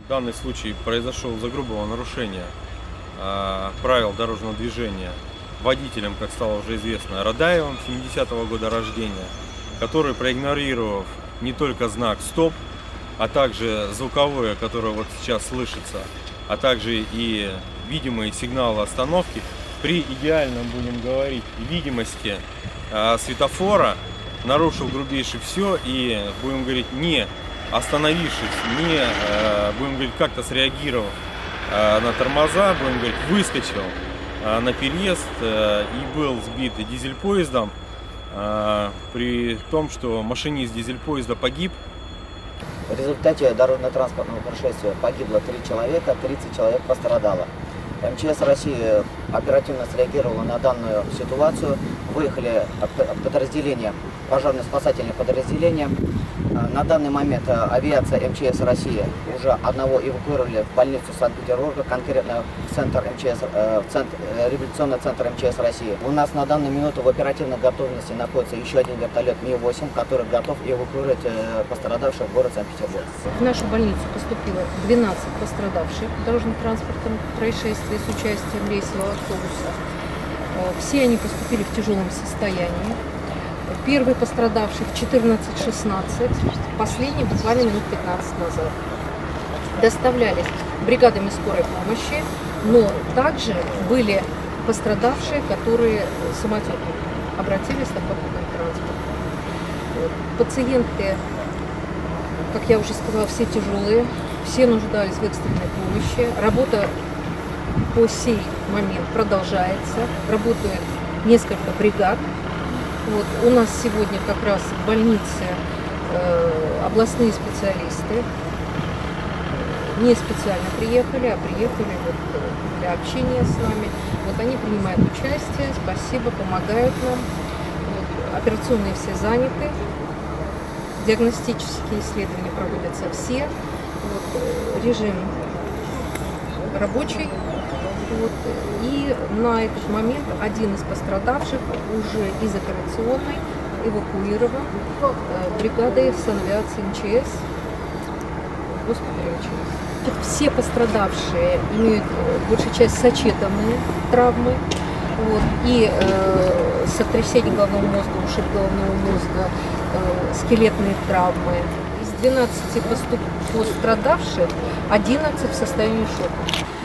Данный случай произошел из-за грубого нарушения правил дорожного движения водителем, как стало уже известно, Радаевым, 70-го года рождения, который, проигнорировав не только знак «Стоп», а также звуковое, которое вот сейчас слышится, а также и видимые сигналы остановки, при идеальном, будем говорить, видимости светофора нарушил грубейше все и, будем говорить, не остановившись, не, будем говорить, как-то среагировав на тормоза, будем говорить, выскочил на переезд и был сбит дизель-поездом, при том, что машинист дизель-поезда погиб. В результате дорожно-транспортного происшествия погибло 3 человека, 30 человек пострадало. МЧС России оперативно среагировала на данную ситуацию. Выехали подразделения, пожарно-спасательные подразделения. На данный момент авиация МЧС России уже одного эвакуировали в больницу Санкт-Петербурга, конкретно в центр МЧС, революционный центр МЧС России. У нас на данную минуту в оперативной готовности находится еще один вертолет Ми-8, который готов эвакуировать пострадавших в город Санкт-Петербург. В нашу больницу поступило 12 пострадавших в дорожно-транспортном происшествии с участием рейсового автобуса. Все они поступили в тяжелом состоянии. Первый пострадавший в 14:16, последний буквально минут 15 назад. Доставлялись бригадами скорой помощи, но также были пострадавшие, которые самотеком обратились на попутный транспорт. Пациенты, как я уже сказала, все тяжелые, все нуждались в экстренной помощи. Работа по сей момент продолжается, работает несколько бригад. Вот, у нас сегодня как раз в больнице областные специалисты не специально приехали, а приехали вот для общения с нами. Вот они принимают участие, спасибо, помогают нам. Вот, операционные все заняты, диагностические исследования проводятся все. Вот, режим рабочий. Вот. И на этот момент один из пострадавших уже из операционной эвакуирован бригадой санавиации МЧС в госпитале МЧС. Все пострадавшие имеют большая часть сочетанные травмы, вот, и сотрясение головного мозга, ушиб головного мозга, скелетные травмы. Из 12 пострадавших 11 в состоянии шока.